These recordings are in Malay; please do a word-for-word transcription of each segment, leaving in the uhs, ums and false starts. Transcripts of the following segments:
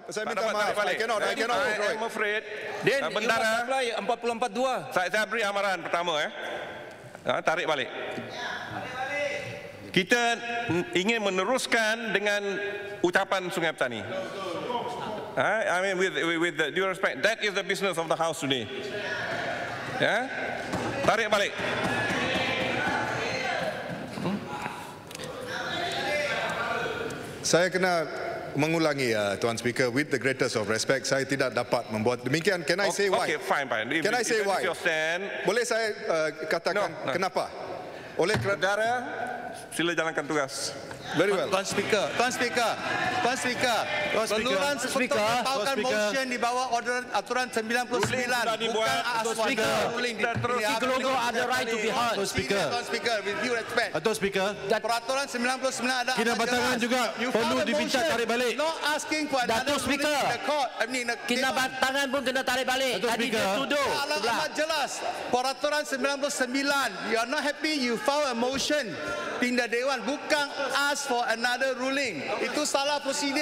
Saya minta maaf. I cannot, I cannot. I am afraid. Then uh, bendara, empat puluh empat dua. saya, saya beri amaran pertama ya. Uh, tarik balik. Kita ingin meneruskan dengan ucapan Sungai Petani. Uh, I mean with, with, with the due respect, that is the business of the house today. Ya, yeah? Tarik balik. Hmm? Saya kena mengulangi uh, Tuan Speaker, with the greatest of respect, saya tidak dapat membuat demikian. Can I say why? Okay, fine, fine. If, Can I say why? Stand, Boleh saya uh, katakan no, no. kenapa? Oleh saudara, sila jalankan tugas. Very well. Tuan Speaker, Tuan Speaker, Tuan Speaker, Peluran Speaker, melakukan motion di bawah order aturan sembilan puluh sembilan, bukan aswada ruling. Bukit Gelugor ada right to be heard. Tuan Speaker, Tuan Speaker, with due respect. Tuan Speaker, peraturan sembilan puluh sembilan ada kinabatangan juga perlu diminta tarik balik. Not asking for another ruling in the court. I mean, kinabatangan pun kena tarik balik. Tadi dia tuduh. Amat jelas. Peraturan sembilan puluh sembilan. You are not happy, you file a motion. Tindak Dewan bukan ask for another ruling. Itu salah prosedur.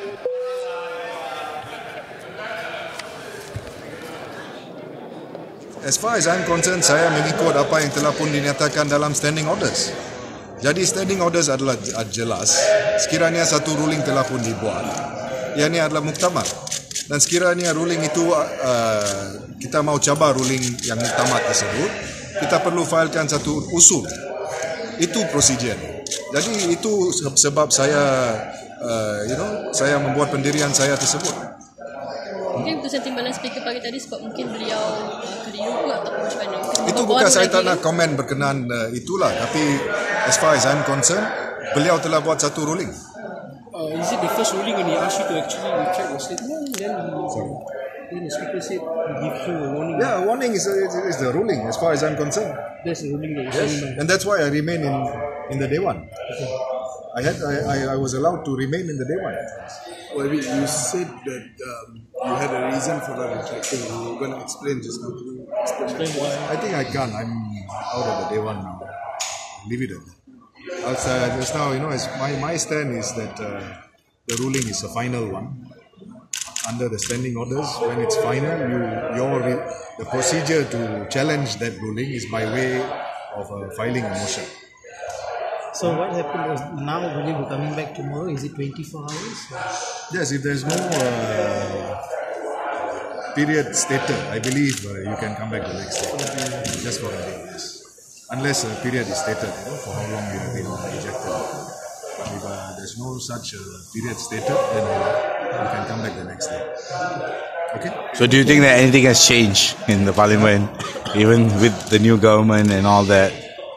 As far as I'm concerned, saya mengikut apa yang telah pun dinyatakan dalam standing orders. Jadi standing orders adalah jelas. Sekiranya satu ruling telah pun dibuat, yang ini adalah muktamar. Dan sekiranya ruling itu uh, kita mau cabar ruling yang muktamar tersebut, kita perlu filekan satu usul. Itu prosedur. Jadi itu sebab saya, uh, you know, saya membuat pendirian saya tersebut. Mungkin keputusan timbalan speaker pagi tadi sebab mungkin beliau uh, keliru ke ataupun macam mana? Itu bukan saya tak nak komen berkenaan uh, itulah. Tapi as far as I'm concerned, beliau telah buat satu ruling. Uh, is it the first ruling when he asked you to actually retract your statement? Then, Sorry. then the speaker said he give you a warning. Yeah, warning is, is, is the ruling as far as I'm concerned. That's the ruling that you're Yes, saying. and that's why I remain in in the Dewan. Okay. I had I, I, I was allowed to remain in the Dewan. Well, you said that um, you had a reason for that retracting. You were going to explain just now. Explain why. I think I can't. I'm out of the Dewan now. Leave it at that. Outside, just now, you know, as my my stand is that uh, the ruling is a final one. Under the standing orders, when it's final, you your the procedure to challenge that ruling is by way of uh, filing a motion. So what happened was now will you be coming back tomorrow? Is it twenty-four hours? Yes, if there's no uh, period stated, I believe uh, you can come back the next day. Just for a day, yes. Unless a period is stated, you know, for how long you have been ejected. But if uh, there's no such uh, period stated, then uh, you can come back the next day. Okay? So do you think that anything has changed in the parliament, even with the new government and all that?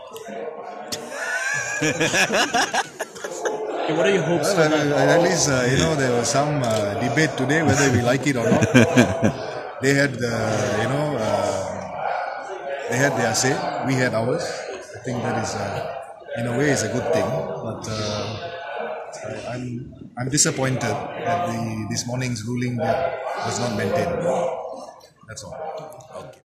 Okay, what are your hopes? Well, uh, at least, uh, you know, there was some uh, debate today whether we like it or not. They had, uh, you know, uh, they had their say, we had ours. I think that is, uh, in a way, is a good thing. But uh, I'm I'm disappointed that the this morning's ruling that was not maintained. That's all. Okay.